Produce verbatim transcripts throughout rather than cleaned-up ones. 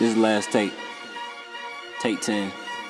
This is the last take. Take ten.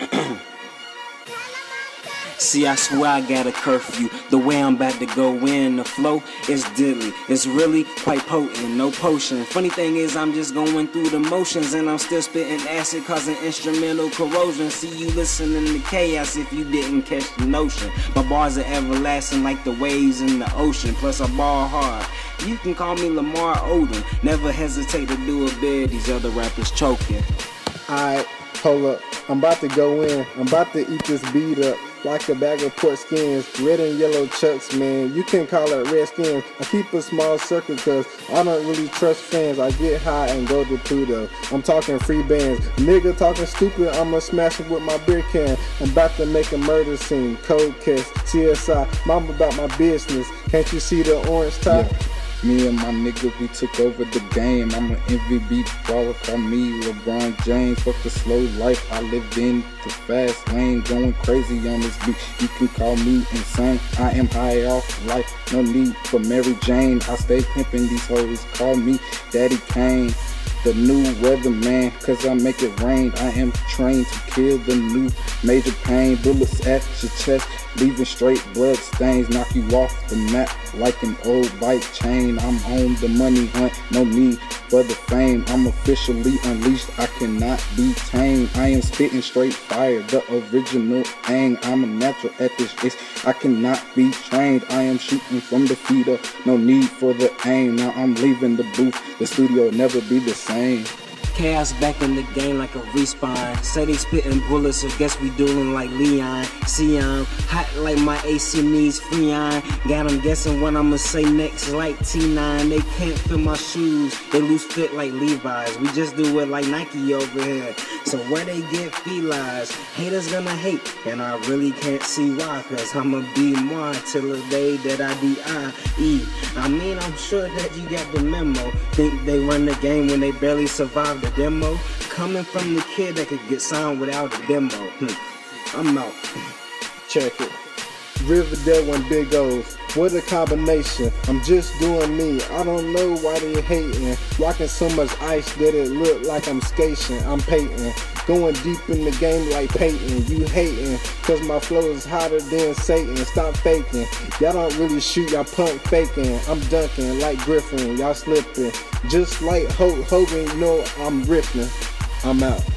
See, I swear I got a curfew. The way I'm about to go in, the flow is dilly. It's really quite potent, no potion. Funny thing is, I'm just going through the motions, and I'm still spitting acid, causing instrumental corrosion. See, you listening to chaos if you didn't catch the notion. My bars are everlasting like the waves in the ocean. Plus, I ball hard. You can call me Lamar Odom. Never hesitate to do a bid. These other rappers choking. Alright, hold up. I'm about to go in. I'm about to eat this beat up like a bag of pork skins. Red and yellow chucks, man. You can call it red skins. I keep a small circle cause I don't really trust fans. I get high and go to Pluto. I'm talking free bands. Nigga talking stupid, I'ma smash it with my beer can. I'm about to make a murder scene. Code case, C S I. Mama about my business. Can't you see the orange top? Yeah. Me and my nigga, we took over the game. I'm an M V P baller, call me LeBron James. Fuck the slow life, I live in the fast lane. Going crazy on this beat, you can call me insane. I am high off life, no need for Mary Jane. I stay pimping these hoes, call me Daddy Kane. The new weatherman, cause I make it rain. I am trained to kill the new major pain. Bullets at your chest, leaving straight blood stains. Knock you off the map like an old bike chain. I'm on the money hunt, no need for the fame. I'm officially unleashed, I cannot be tamed. I am spitting straight fire, the original aim. I'm a natural at this case, I cannot be trained. I am shooting from the feet up, no need for the aim. Now I'm leaving the booth, the studio will never be the same. Chaos back in the game like a respawn. Say they spitting bullets, so guess we dueling like Leon. Sion, hot like my A C needs Freon. Got them guessing what I'ma say next like T nine. They can't fit my shoes, they loose fit like Levi's. We just do it like Nike over here. So where they get felines, haters gonna hate, and I really can't see why. Cause I'ma be more till the day that I D I E. I mean, I'm sure that you got the memo. Think they run the game when they barely survive the demo. Coming from the kid that could get signed without a demo. Hmm. I'm out. Check it. Riverdale and Big O's. What a combination. I'm just doing me. I don't know why they hating. Rocking so much ice that it look like I'm skating. I'm Peyton. Going deep in the game like Peyton. You hating. Cause my flow is hotter than Satan. Stop faking. Y'all don't really shoot. Y'all punk faking. I'm dunking like Griffin. Y'all slipping. Just like Hulk Hogan, you know I'm ripping. I'm out.